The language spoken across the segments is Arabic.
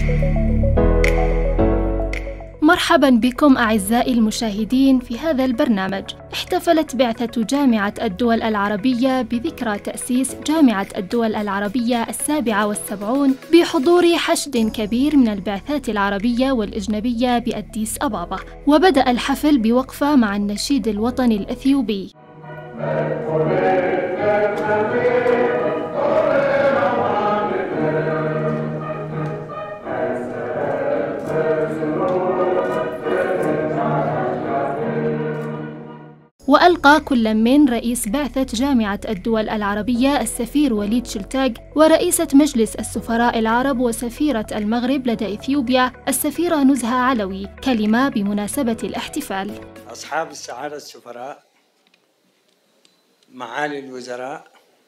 مرحباً بكم أعزائي المشاهدين في هذا البرنامج. احتفلت بعثة جامعة الدول العربية بذكرى تأسيس جامعة الدول العربية 77 بحضور حشد كبير من البعثات العربية والإجنبية بأديس أبابا، وبدأ الحفل بوقفة مع النشيد الوطني الأثيوبي. وألقى كل من رئيس بعثة جامعة الدول العربية السفير وليد شلتاق، ورئيسة مجلس السفراء العرب وسفيرة المغرب لدى إثيوبيا السفيرة نزهة علوي كلمة بمناسبة الاحتفال. أصحاب السعادة السفراء، معالي الوزراء،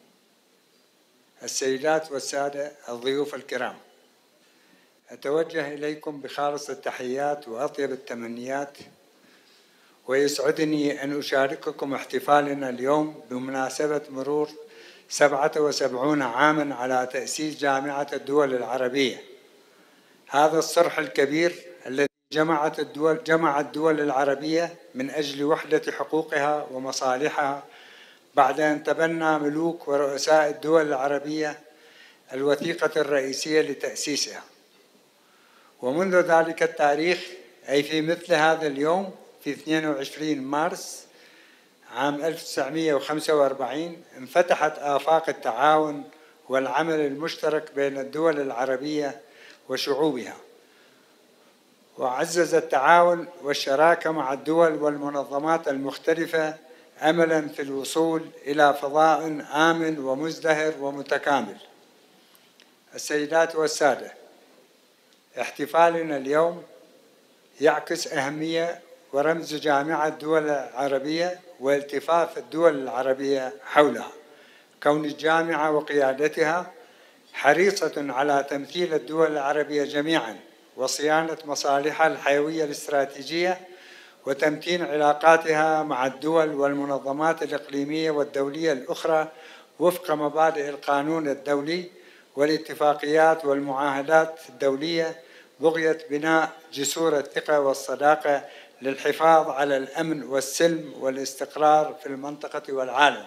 السيدات والسادة الضيوف الكرام، أتوجه إليكم بخالص التحيات وأطيب التمنيات، ويسعدني أن أشارككم احتفالنا اليوم بمناسبة مرور 77 عاماً على تأسيس جامعة الدول العربية. هذا الصرح الكبير الذي جمع الدول العربية من أجل وحدة حقوقها ومصالحها بعد أن تبنى ملوك ورؤساء الدول العربية الوثيقة الرئيسية لتأسيسها. ومنذ ذلك التاريخ، أي في مثل هذا اليوم في 22 مارس عام 1945، انفتحت آفاق التعاون والعمل المشترك بين الدول العربية وشعوبها، وعزز التعاون والشراكة مع الدول والمنظمات المختلفة أملاً في الوصول إلى فضاء آمن ومزدهر ومتكامل. السيدات والسادة، احتفالنا اليوم يعكس أهمية ورمز جامعة الدول العربية والتفاف الدول العربية حولها، كون الجامعة وقيادتها حريصة على تمثيل الدول العربية جميعاً وصيانة مصالحها الحيوية الاستراتيجية وتمتين علاقاتها مع الدول والمنظمات الإقليمية والدولية الأخرى وفق مبادئ القانون الدولي والاتفاقيات والمعاهدات الدولية، بغية بناء جسور الثقة والصداقة للحفاظ على الأمن والسلم والاستقرار في المنطقة والعالم.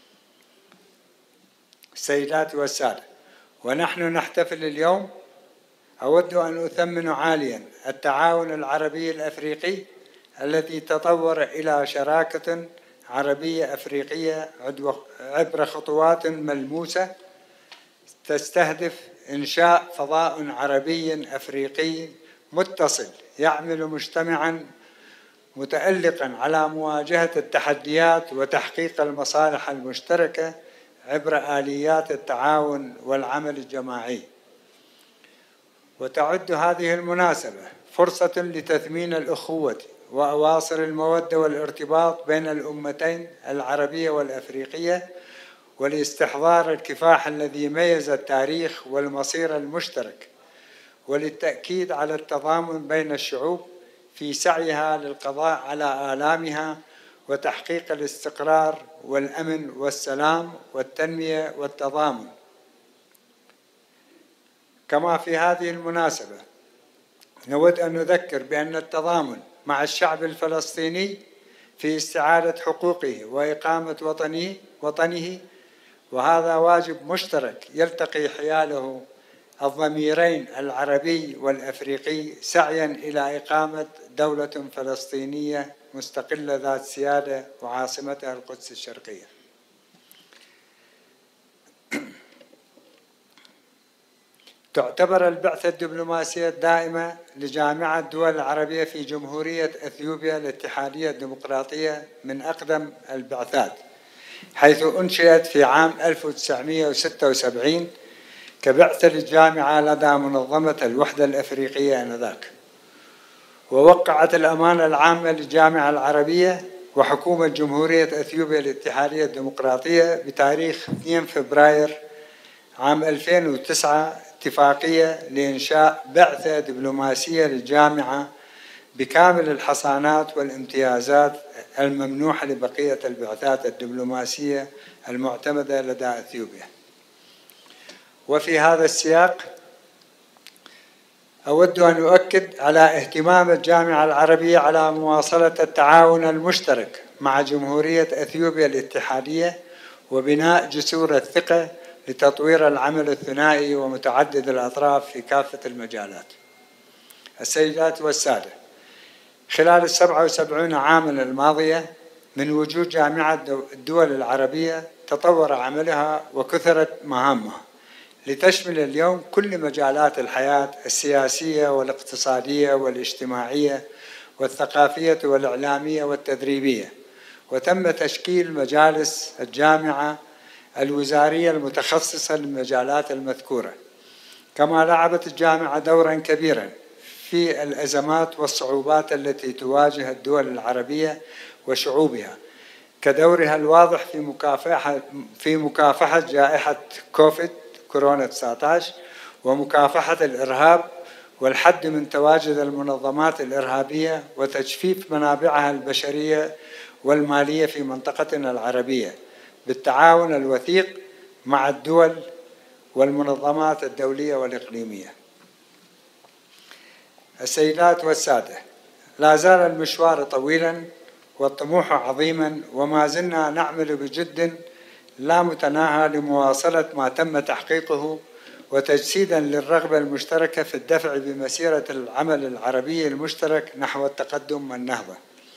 السيدات والسادة، ونحن نحتفل اليوم، أود أن أثمن عالياً التعاون العربي الأفريقي الذي تطور إلى شراكة عربية أفريقية عبر خطوات ملموسة تستهدف إنشاء فضاء عربي أفريقي متصل يعمل مجتمعاً متألقاً على مواجهة التحديات وتحقيق المصالح المشتركة عبر آليات التعاون والعمل الجماعي. وتعد هذه المناسبة فرصة لتثمين الأخوة وأواصر المودة والارتباط بين الأمتين العربية والأفريقية، ولاستحضار الكفاح الذي ميز التاريخ والمصير المشترك، وللتأكيد على التضامن بين الشعوب في سعيها للقضاء على آلامها وتحقيق الاستقرار والأمن والسلام والتنمية والتضامن. كما في هذه المناسبة نود أن نذكر بأن التضامن مع الشعب الفلسطيني في استعادة حقوقه وإقامة وطنه، وهذا واجب مشترك يلتقي حياله الضميرين العربي والأفريقي سعياً إلى إقامة دولة فلسطينية مستقلة ذات سيادة وعاصمتها القدس الشرقية. تعتبر البعثة الدبلوماسية الدائمة لجامعة الدول العربية في جمهورية أثيوبيا الاتحادية الديمقراطية من أقدم البعثات، حيث أنشئت في عام 1976 كبعثة للجامعة لدى منظمة الوحدة الأفريقية آنذاك، ووقعت الأمانة العامة للجامعة العربية وحكومة جمهورية أثيوبيا الاتحادية الديمقراطية بتاريخ 2 فبراير عام 2009 اتفاقية لإنشاء بعثة دبلوماسية للجامعة بكامل الحصانات والامتيازات الممنوحة لبقية البعثات الدبلوماسية المعتمدة لدى أثيوبيا. وفي هذا السياق أود أن أؤكد على اهتمام الجامعة العربية على مواصلة التعاون المشترك مع جمهورية أثيوبيا الاتحادية وبناء جسور الثقة لتطوير العمل الثنائي ومتعدد الأطراف في كافة المجالات. السيدات والسادة، خلال 77 عاما الماضية من وجود جامعة الدول العربية تطور عملها وكثرت مهامها لتشمل اليوم كل مجالات الحياة السياسية والاقتصادية والاجتماعية والثقافية والإعلامية والتدريبية، وتم تشكيل مجالس الجامعة الوزارية المتخصصة للمجالات المذكورة. كما لعبت الجامعة دورا كبيرا في الأزمات والصعوبات التي تواجه الدول العربية وشعوبها، كدورها الواضح في مكافحة جائحة كورونا 19 ومكافحة الإرهاب والحد من تواجد المنظمات الإرهابية وتجفيف منابعها البشرية والمالية في منطقتنا العربية بالتعاون الوثيق مع الدول والمنظمات الدولية والإقليمية. السيدات والسادة، لا زال المشوار طويلا والطموح عظيما، وما زلنا نعمل بجد لا متناهى لمواصلة ما تم تحقيقه وتجسيدا للرغبة المشتركة في الدفع بمسيرة العمل العربي المشترك نحو التقدم والنهضة.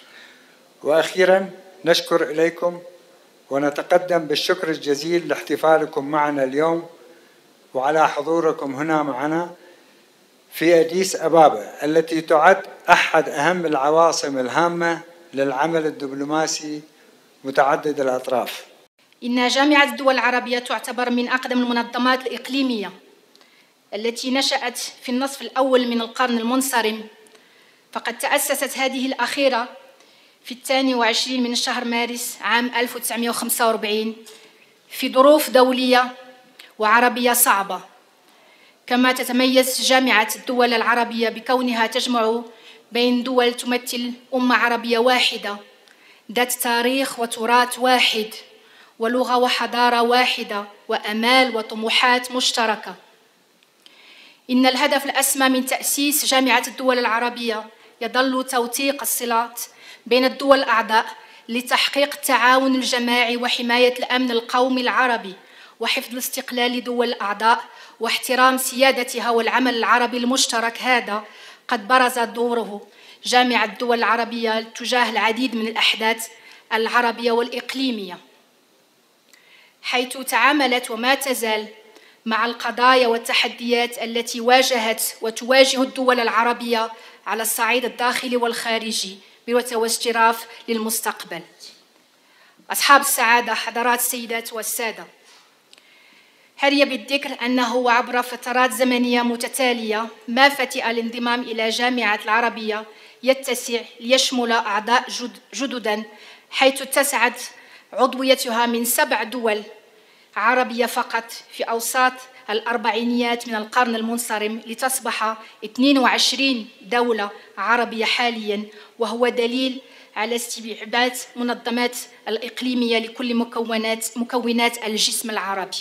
وأخيرا نشكر إليكم ونتقدم بالشكر الجزيل لاحتفالكم معنا اليوم وعلى حضوركم هنا معنا في أديس أبابا التي تعد أحد أهم العواصم الهامة للعمل الدبلوماسي متعدد الأطراف. إن جامعة الدول العربية تعتبر من أقدم المنظمات الإقليمية التي نشأت في النصف الأول من القرن المنصرم، فقد تأسست هذه الأخيرة في 22 من شهر مارس عام 1945 في ظروف دولية وعربية صعبة. كما تتميز جامعة الدول العربية بكونها تجمع بين دول تمثل أمة عربية واحدة ذات تاريخ وتراث واحد ولغة وحضارة واحدة وأمال وطموحات مشتركة. إن الهدف الأسمى من تأسيس جامعة الدول العربية يظل توثيق الصلات بين الدول الأعضاء لتحقيق التعاون الجماعي وحماية الأمن القومي العربي وحفظ الاستقلال دول الأعضاء واحترام سيادتها والعمل العربي المشترك. هذا قد برز دوره جامعة الدول العربية تجاه العديد من الأحداث العربية والإقليمية، حيث تعاملت وما تزال مع القضايا والتحديات التي واجهت وتواجه الدول العربية على الصعيد الداخلي والخارجي واستشراف للمستقبل. أصحاب السعادة، حضرات السيدات والسادة، حري بالذكر أنه عبر فترات زمنية متتالية ما فتئ الانضمام إلى جامعة العربية يتسع ليشمل أعضاء جددا، حيث اتسعت عضويتها من 7 دول عربية فقط في أوساط الأربعينيات من القرن المنصرم لتصبح 22 دولة عربية حاليا، وهو دليل على استبعاد منظمات الإقليمية لكل مكونات الجسم العربي.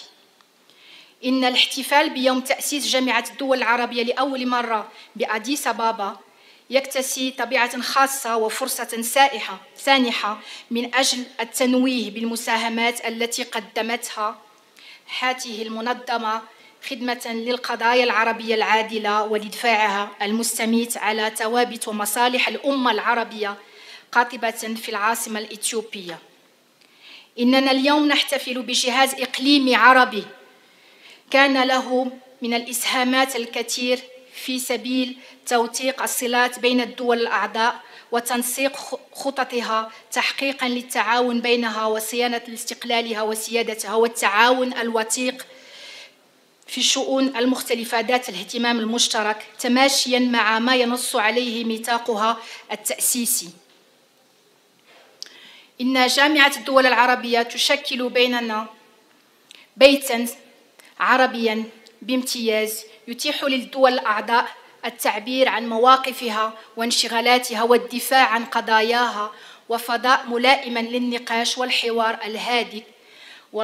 إن الاحتفال بيوم تأسيس جامعة الدول العربية لأول مرة بأديس أبابا يكتسي طبيعة خاصة وفرصة سانحة من أجل التنويه بالمساهمات التي قدمتها هذه المنظمة خدمة للقضايا العربية العادلة ولدفاعها المستميت على ثوابت ومصالح الأمة العربية قاطبة في العاصمة الإثيوبية. إننا اليوم نحتفل بجهاز إقليمي عربي كان له من الإسهامات الكثير في سبيل توثيق الصلات بين الدول الأعضاء وتنسيق خططها تحقيقاً للتعاون بينها وصيانة استقلالها وسيادتها والتعاون الوثيق في الشؤون المختلفة ذات الاهتمام المشترك تماشياً مع ما ينص عليه ميثاقها التأسيسي. إن جامعة الدول العربية تشكل بيننا بيتاً عربياً بامتياز يتيح للدول الأعضاء التعبير عن مواقفها وانشغالاتها والدفاع عن قضاياها، وفضاء ملائماً للنقاش والحوار الهادئ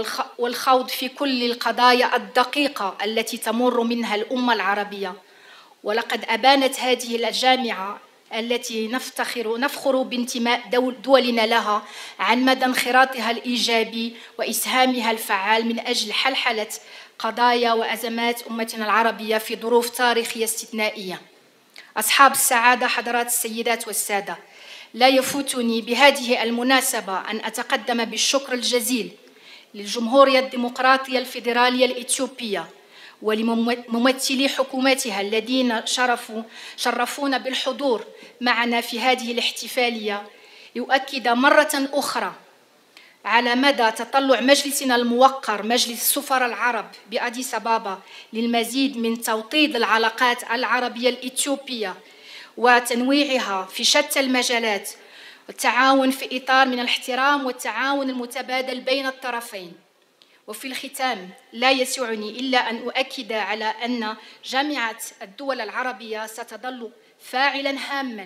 والخوض في كل القضايا الدقيقة التي تمر منها الأمة العربية، ولقد أبانت هذه الجامعة التي نفخر بانتماء دولنا لها عن مدى انخراطها الإيجابي وإسهامها الفعال من أجل حلحلة قضايا وأزمات أمتنا العربية في ظروف تاريخية استثنائية. أصحاب السعادة، حضرات السيدات والسادة، لا يفوتني بهذه المناسبة أن أتقدم بالشكر الجزيل للجمهورية الديمقراطية الفيدرالية الإثيوبية ولممثلي حكومتها الذين شرفونا بالحضور معنا في هذه الاحتفالية، يؤكد مرة أخرى على مدى تطلع مجلسنا الموقر مجلس السفراء العرب بأديس أبابا للمزيد من توطيد العلاقات العربية الإثيوبية وتنويعها في شتى المجالات، والتعاون في إطار من الاحترام والتعاون المتبادل بين الطرفين. وفي الختام لا يسعني إلا أن أؤكد على أن جامعة الدول العربية ستظل فاعلاً هاماً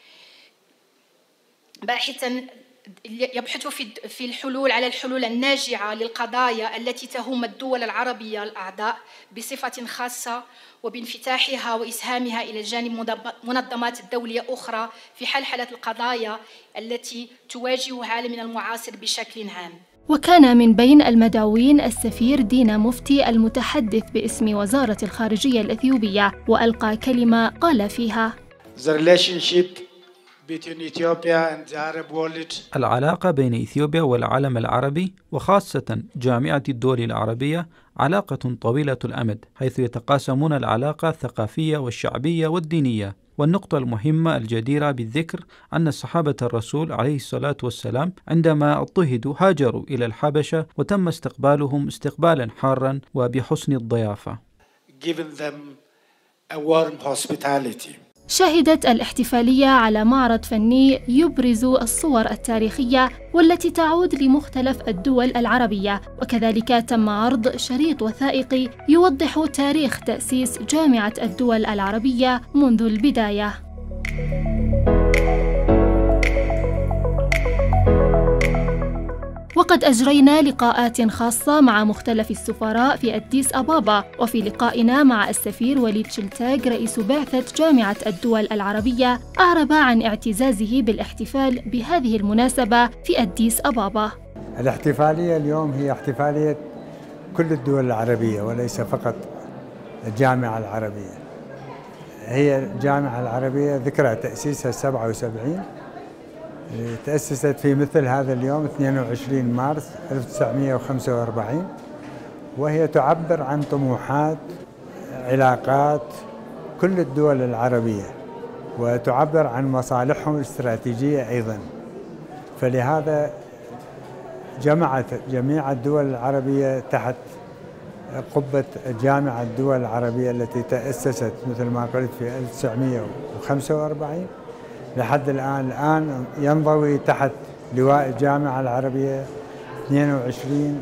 باحثاً يبحث في الحلول على الحلول الناجعة للقضايا التي تهم الدول العربية الأعضاء بصفة خاصة، وبانفتاحها وإسهامها إلى جانب منظمات دولية أخرى في حلحلة القضايا التي تواجه عالمنا المعاصر بشكل عام. وكان من بين المدعوين السفير دينا مفتي المتحدث باسم وزارة الخارجية الإثيوبية، وألقى كلمة قال فيها: العلاقة بين إثيوبيا والعالم العربي وخاصة جامعة الدول العربية علاقة طويلة الأمد، حيث يتقاسمون العلاقة الثقافية والشعبية والدينية. والنقطة المهمة الجديرة بالذكر أن صحابة الرسول عليه الصلاة والسلام عندما اضطهدوا هاجروا إلى الحبشة وتم استقبالهم استقبالا حارا وبحسن الضيافة. شهدت الاحتفالية على معرض فني يبرز الصور التاريخية والتي تعود لمختلف الدول العربية، وكذلك تم عرض شريط وثائقي يوضح تاريخ تأسيس جامعة الدول العربية منذ البداية. وقد أجرينا لقاءات خاصة مع مختلف السفراء في أديس أبابا، وفي لقائنا مع السفير وليد شلتاج رئيس بعثة جامعة الدول العربية أعرب عن اعتزازه بالاحتفال بهذه المناسبة في أديس أبابا. الاحتفالية اليوم هي احتفالية كل الدول العربية وليس فقط الجامعة العربية. هي الجامعة العربية ذكرى تأسيسها 77، تأسست في مثل هذا اليوم 22 مارس 1945، وهي تعبر عن طموحات علاقات كل الدول العربية وتعبر عن مصالحهم الاستراتيجية أيضا. فلهذا جمعت جميع الدول العربية تحت قبة جامعة الدول العربية التي تأسست مثل ما قلت في 1945 لحد الآن ينضوي تحت لواء الجامعة العربية 22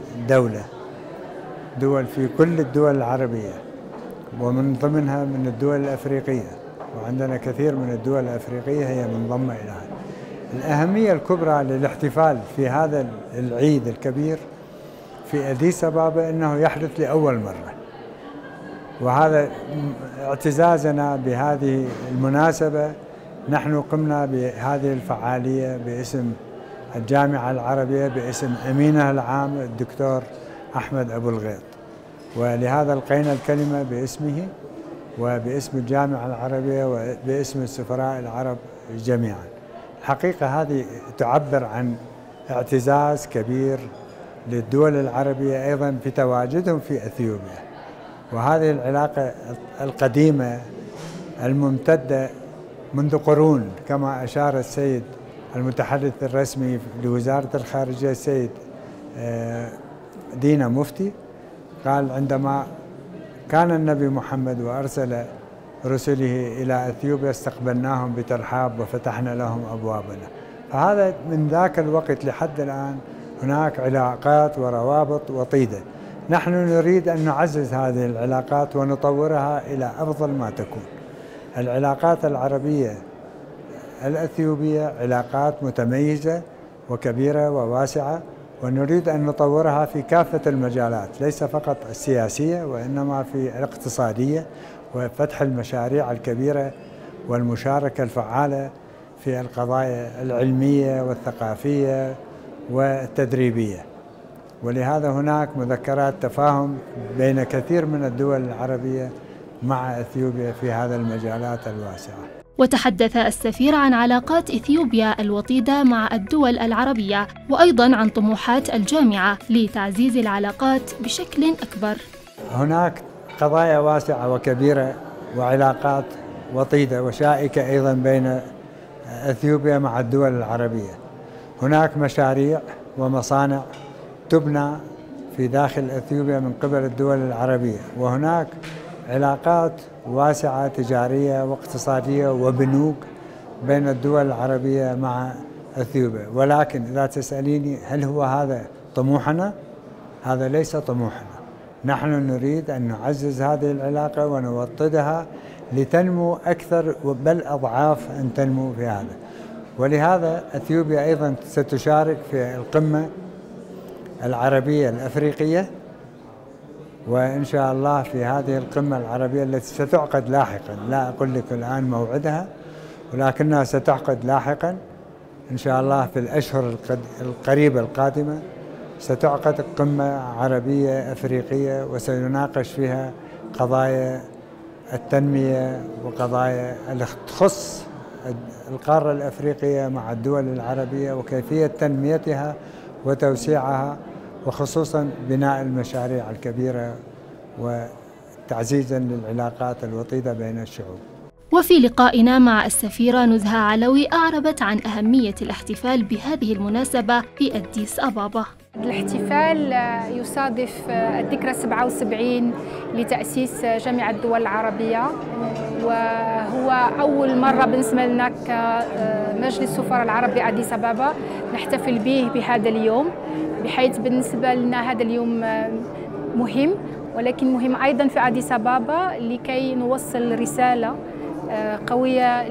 دول في كل الدول العربية، ومن ضمنها من الدول الأفريقية، وعندنا كثير من الدول الأفريقية هي منضمة إليها. الأهمية الكبرى للاحتفال في هذا العيد الكبير في أديس أبابا أنه يحدث لأول مرة، وهذا اعتزازنا بهذه المناسبة. نحن قمنا بهذه الفعالية باسم الجامعة العربية باسم أمينها العام الدكتور أحمد أبو الغيط، ولهذا القينا الكلمة باسمه وباسم الجامعة العربية وباسم السفراء العرب جميعا. الحقيقة هذه تعبر عن اعتزاز كبير للدول العربية أيضا في تواجدهم في أثيوبيا، وهذه العلاقة القديمة الممتدة منذ قرون كما أشار السيد المتحدث الرسمي لوزارة الخارجية السيد دينا مفتي، قال عندما كان النبي محمد وأرسل رسله إلى أثيوبيا استقبلناهم بترحاب وفتحنا لهم أبوابنا. فهذا من ذاك الوقت لحد الآن هناك علاقات وروابط وطيدة. نحن نريد أن نعزز هذه العلاقات ونطورها إلى أفضل ما تكون. العلاقات العربية الأثيوبية علاقات متميزة وكبيرة وواسعة، ونريد أن نطورها في كافة المجالات، ليس فقط السياسية وإنما في الاقتصادية وفتح المشاريع الكبيرة والمشاركة الفعالة في القضايا العلمية والثقافية والتدريبية. ولهذا هناك مذكرات تفاهم بين كثير من الدول العربية مع إثيوبيا في هذه المجالات الواسعة. وتحدث السفير عن علاقات إثيوبيا الوطيدة مع الدول العربية، وأيضاً عن طموحات الجامعة لتعزيز العلاقات بشكل أكبر. هناك قضايا واسعة وكبيرة وعلاقات وطيدة وشائكة أيضاً بين إثيوبيا مع الدول العربية. هناك مشاريع ومصانع تبنى في داخل إثيوبيا من قبل الدول العربية، وهناك علاقات واسعة تجارية واقتصادية وبنوك بين الدول العربية مع إثيوبيا. ولكن إذا تسأليني هل هو هذا طموحنا؟ هذا ليس طموحنا. نحن نريد أن نعزز هذه العلاقة ونوطدها لتنمو أكثر، بل أضعاف أن تنمو في هذا. ولهذا إثيوبيا أيضا ستشارك في القمة العربية الأفريقية، وإن شاء الله في هذه القمة العربية التي ستعقد لاحقا، لا أقول لك الآن موعدها، ولكنها ستعقد لاحقا إن شاء الله في الأشهر القريبة القادمة. ستعقد قمة عربية أفريقية وسيناقش فيها قضايا التنمية وقضايا تخص القارة الأفريقية مع الدول العربية وكيفية تنميتها وتوسيعها، وخصوصا بناء المشاريع الكبيرة وتعزيزا للعلاقات الوطيدة بين الشعوب. وفي لقائنا مع السفيرة نزهة علوي أعربت عن أهمية الاحتفال بهذه المناسبة في أديس أبابا. الاحتفال يصادف الذكرى 77 لتأسيس جامعة الدول العربية، وهو أول مرة بالنسبة لنا كمجلس السفراء العرب بأديس أبابا نحتفل به بهذا اليوم، بحيث بالنسبة لنا هذا اليوم مهم، ولكن مهم أيضا في أديس أبابا لكي نوصل رسالة قوية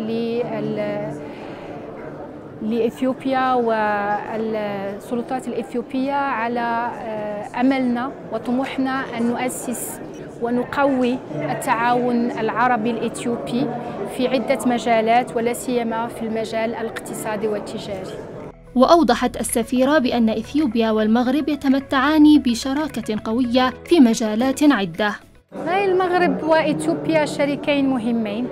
لإثيوبيا والسلطات الإثيوبية على أملنا وطموحنا أن نؤسس ونقوي التعاون العربي الإثيوبي في عدة مجالات، ولا سيما في المجال الاقتصادي والتجاري. وأوضحت السفيرة بأن إثيوبيا والمغرب يتمتعان بشراكة قوية في مجالات عدة. المغرب وإثيوبيا شريكين مهمين،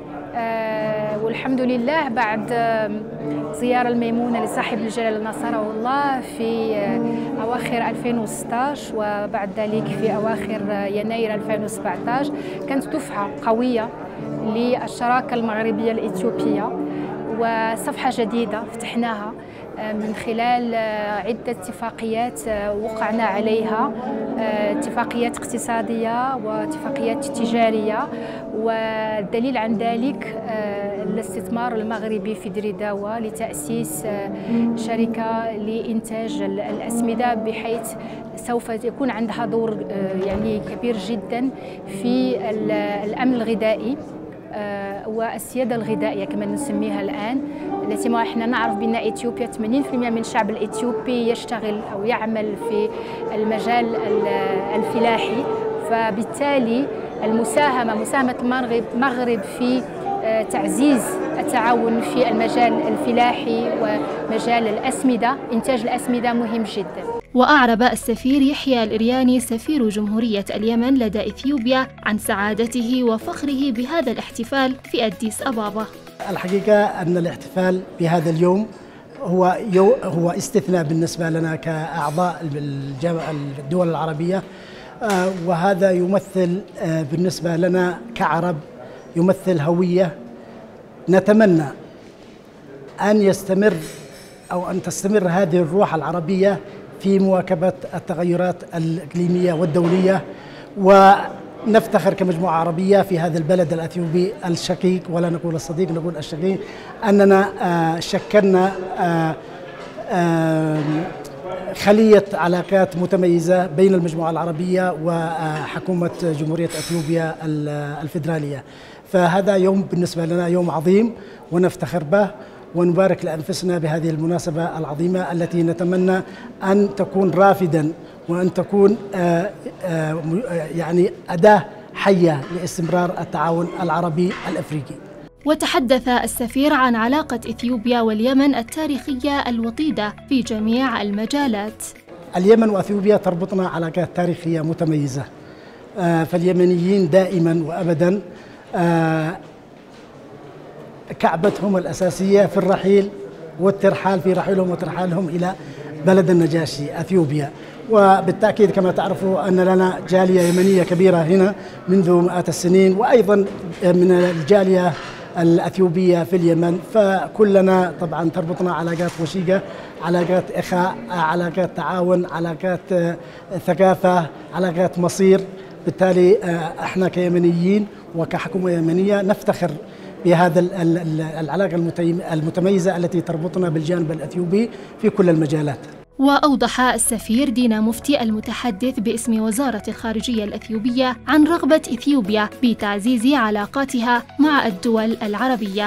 والحمد لله بعد زيارة الميمونة لصاحب الجلالة نصره الله في أواخر 2016 وبعد ذلك في أواخر يناير 2017 كانت دفعة قوية للشراكة المغربية الإثيوبية، وصفحة جديدة فتحناها من خلال عدة اتفاقيات وقعنا عليها، اتفاقيات اقتصادية واتفاقيات تجارية. والدليل عن ذلك الاستثمار المغربي في دريداوة لتأسيس شركة لإنتاج الأسمدة، بحيث سوف يكون عندها دور يعني كبير جدا في الأمن الغذائي والسيادة الغذائية كما نسميها الآن، التي ما احنا نعرف بأن إثيوبيا 80% من الشعب الإثيوبي يشتغل أو يعمل في المجال الفلاحي، فبالتالي مساهمة المغرب في تعزيز التعاون في المجال الفلاحي ومجال الأسمدة، إنتاج الأسمدة مهم جدا. وأعرب السفير يحيى الإرياني سفير جمهورية اليمن لدى إثيوبيا عن سعادته وفخره بهذا الاحتفال في أديس أبابا. الحقيقة أن الاحتفال بهذا اليوم هو استثناء بالنسبة لنا كأعضاء الدول العربية، وهذا يمثل بالنسبة لنا كعرب يمثل هوية نتمنى أن يستمر أو أن تستمر هذه الروح العربية في مواكبة التغيرات الإقليمية والدولية، ونفتخر كمجموعة عربية في هذا البلد الأثيوبي الشقيق، ولا نقول الصديق نقول الشقيق، أننا شكلنا خلية علاقات متميزة بين المجموعة العربية وحكومة جمهورية أثيوبيا الفيدرالية. فهذا يوم بالنسبة لنا يوم عظيم ونفتخر به، ونبارك لأنفسنا بهذه المناسبة العظيمة التي نتمنى أن تكون رافدا وأن تكون يعني أداة حية لاستمرار التعاون العربي الأفريقي. وتحدث السفير عن علاقة إثيوبيا واليمن التاريخية الوطيدة في جميع المجالات. اليمن وأثيوبيا تربطنا علاقات تاريخية متميزة، فاليمنيين دائما وأبدا كعبتهم الأساسية في الرحيل والترحال، في رحيلهم وترحالهم إلى بلد النجاشي أثيوبيا. وبالتأكيد كما تعرفوا أن لنا جالية يمنية كبيرة هنا منذ مئات السنين، وأيضا من الجالية الأثيوبية في اليمن، فكلنا طبعا تربطنا علاقات وشيقة، علاقات إخاء، علاقات تعاون، علاقات ثقافة، علاقات مصير. بالتالي احنا كيمنيين وكحكومة يمنية نفتخر بهذا العلاقة المتميزة التي تربطنا بالجانب الأثيوبي في كل المجالات. وأوضح السفير دينا مفتي المتحدث باسم وزارة الخارجية الأثيوبية عن رغبة إثيوبيا بتعزيز علاقاتها مع الدول العربية.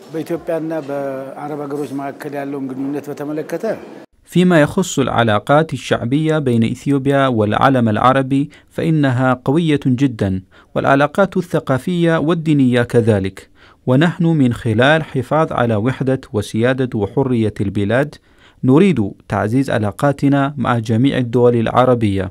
فيما يخص العلاقات الشعبية بين إثيوبيا والعالم العربي فإنها قوية جدا، والعلاقات الثقافية والدينية كذلك، ونحن من خلال حفاظ على وحدة وسيادة وحرية البلاد نريد تعزيز علاقاتنا مع جميع الدول العربية.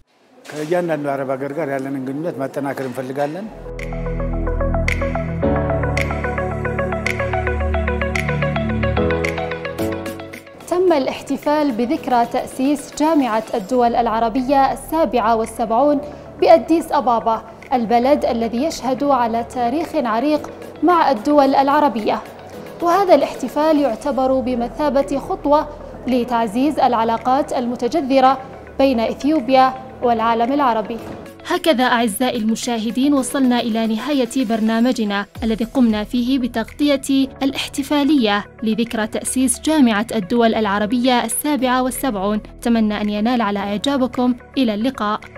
تم الاحتفال بذكرى تأسيس جامعة الدول العربية 77 بأديس أبابا، البلد الذي يشهد على تاريخ عريق مع الدول العربية. وهذا الاحتفال يعتبر بمثابة خطوة لتعزيز العلاقات المتجذرة بين إثيوبيا والعالم العربي. هكذا أعزائي المشاهدين وصلنا إلى نهاية برنامجنا الذي قمنا فيه بتغطية الاحتفالية لذكرى تأسيس جامعة الدول العربية 77. أتمنى أن ينال على إعجابكم. إلى اللقاء.